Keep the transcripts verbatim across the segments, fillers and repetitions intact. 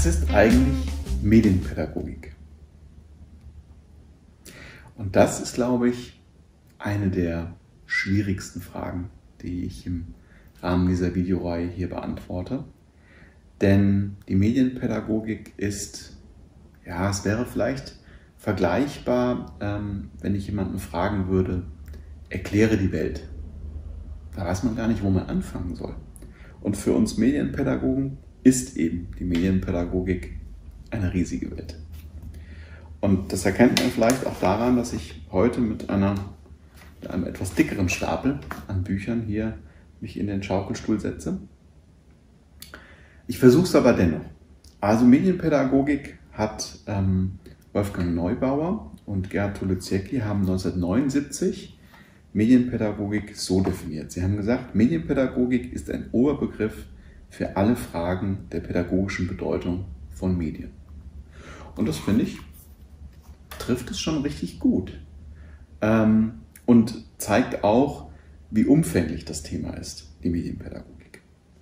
Was ist eigentlich Medienpädagogik? Und das ist, glaube ich, eine der schwierigsten Fragen, die ich im Rahmen dieser Videoreihe hier beantworte. Denn die Medienpädagogik ist, ja, es wäre vielleicht vergleichbar, ähm, wenn ich jemanden fragen würde, erkläre die Welt. Da weiß man gar nicht, wo man anfangen soll. Und für uns Medienpädagogen ist eben die Medienpädagogik eine riesige Welt. Und das erkennt man vielleicht auch daran, dass ich heute mit, einer, mit einem etwas dickeren Stapel an Büchern hier mich in den Schaukelstuhl setze. Ich versuche es aber dennoch. Also Medienpädagogik hat ähm, Wolfgang Neubauer und Gerhard Tulowiecki haben neunzehnhundertneunundsiebzig Medienpädagogik so definiert. Sie haben gesagt, Medienpädagogik ist ein Oberbegriff für alle Fragen der pädagogischen Bedeutung von Medien. Und das finde ich, trifft es schon richtig gut ähm, und zeigt auch, wie umfänglich das Thema ist, die Medienpädagogik.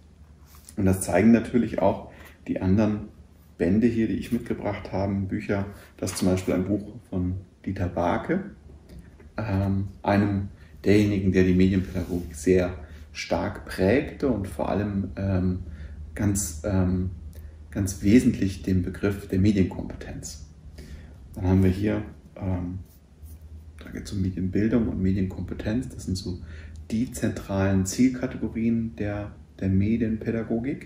Und das zeigen natürlich auch die anderen Bände hier, die ich mitgebracht habe, Bücher. Das ist zum Beispiel ein Buch von Dieter Baake, ähm, einem derjenigen, der die Medienpädagogik sehr stark prägte und vor allem ähm, ganz, ähm, ganz wesentlich den Begriff der Medienkompetenz. Dann haben wir hier, ähm, da geht es um Medienbildung und Medienkompetenz. Das sind so die zentralen Zielkategorien der, der Medienpädagogik.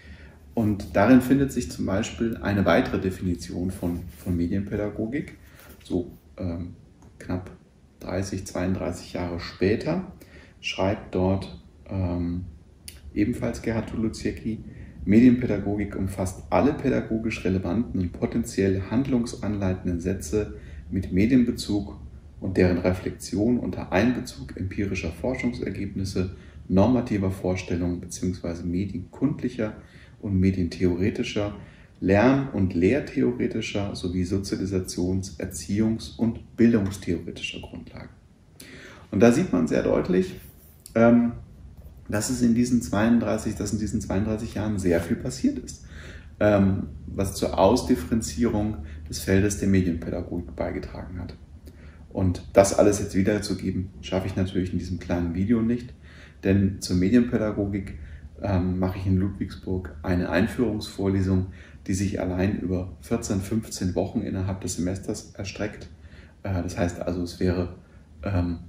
Und darin findet sich zum Beispiel eine weitere Definition von, von Medienpädagogik, so ähm, knapp dreißig, zweiunddreißig Jahre später, schreibt dort ähm, ebenfalls Gerhard Tulowiecki, Medienpädagogik umfasst alle pädagogisch relevanten und potenziell handlungsanleitenden Sätze mit Medienbezug und deren Reflexion unter Einbezug empirischer Forschungsergebnisse, normativer Vorstellungen bzw. medienkundlicher und medientheoretischer, lern- und lehrtheoretischer sowie Sozialisations-, Erziehungs- und bildungstheoretischer Grundlagen. Und da sieht man sehr deutlich, ähm, dass es in diesen zweiunddreißig, dass in diesen zweiunddreißig Jahren sehr viel passiert ist, ähm, was zur Ausdifferenzierung des Feldes der Medienpädagogik beigetragen hat. Und das alles jetzt wiederzugeben, schaffe ich natürlich in diesem kleinen Video nicht, denn zur Medienpädagogik ähm, mache ich in Ludwigsburg eine Einführungsvorlesung, die sich allein über vierzehn, fünfzehn Wochen innerhalb des Semesters erstreckt. Äh, das heißt also, es wäre ähm,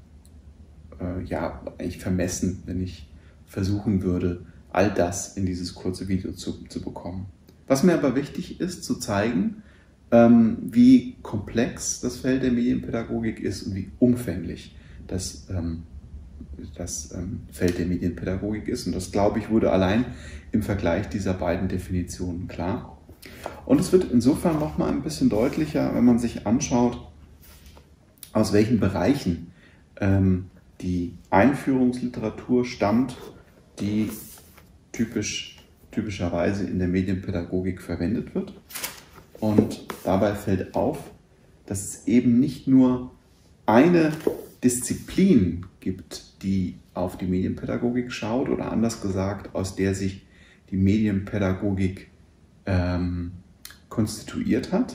äh, ja eigentlich vermessen, wenn ich versuchen würde, all das in dieses kurze Video zu, zu bekommen. Was mir aber wichtig ist, zu zeigen, ähm, wie komplex das Feld der Medienpädagogik ist und wie umfänglich das, ähm, das ähm, Feld der Medienpädagogik ist. Und das, glaube ich, wurde allein im Vergleich dieser beiden Definitionen klar. Und es wird insofern nochmal ein bisschen deutlicher, wenn man sich anschaut, aus welchen Bereichen ähm, die Einführungsliteratur stammt, die typisch, typischerweise in der Medienpädagogik verwendet wird. Und dabei fällt auf, dass es eben nicht nur eine Disziplin gibt, die auf die Medienpädagogik schaut, oder anders gesagt, aus der sich die Medienpädagogik ähm, konstituiert hat,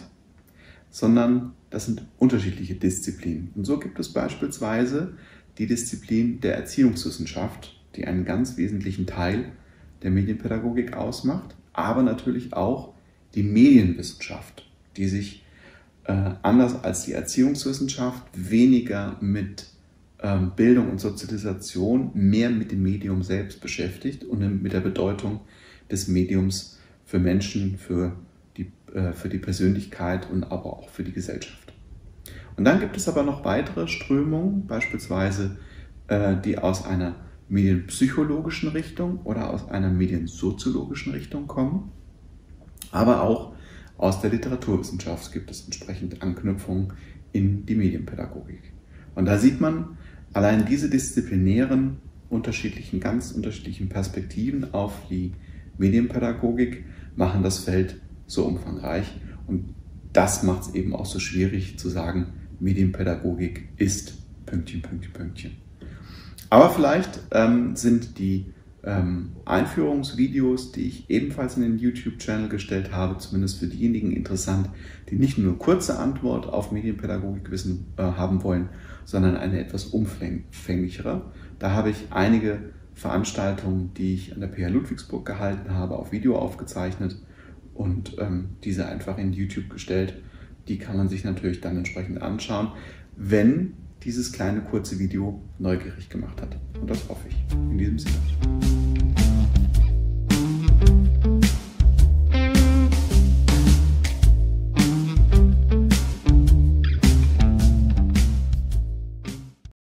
sondern das sind unterschiedliche Disziplinen. Und so gibt es beispielsweise die Disziplin der Erziehungswissenschaft, die einen ganz wesentlichen Teil der Medienpädagogik ausmacht, aber natürlich auch die Medienwissenschaft, die sich äh, anders als die Erziehungswissenschaft weniger mit ähm, Bildung und Sozialisation, mehr mit dem Medium selbst beschäftigt und mit der Bedeutung des Mediums für Menschen, für die, äh, für die Persönlichkeit und aber auch für die Gesellschaft. Und dann gibt es aber noch weitere Strömungen, beispielsweise äh, die aus einer medienpsychologischen Richtung oder aus einer mediensoziologischen Richtung kommen, aber auch aus der Literaturwissenschaft gibt es entsprechend Anknüpfungen in die Medienpädagogik. Und da sieht man, allein diese disziplinären, unterschiedlichen, ganz unterschiedlichen Perspektiven auf die Medienpädagogik machen das Feld so umfangreich. Und das macht es eben auch so schwierig zu sagen, Medienpädagogik ist Pünktchen, Pünktchen, Pünktchen. Aber vielleicht ähm, sind die ähm, Einführungsvideos, die ich ebenfalls in den YouTube-Channel gestellt habe, zumindest für diejenigen interessant, die nicht nur eine kurze Antwort auf Medienpädagogikwissen äh, haben wollen, sondern eine etwas umfänglichere. Da habe ich einige Veranstaltungen, die ich an der P H Ludwigsburg gehalten habe, auf Video aufgezeichnet und ähm, diese einfach in YouTube gestellt. Die kann man sich natürlich dann entsprechend anschauen, wenn dieses kleine kurze Video neugierig gemacht hat. Und das hoffe ich. In diesem Sinne.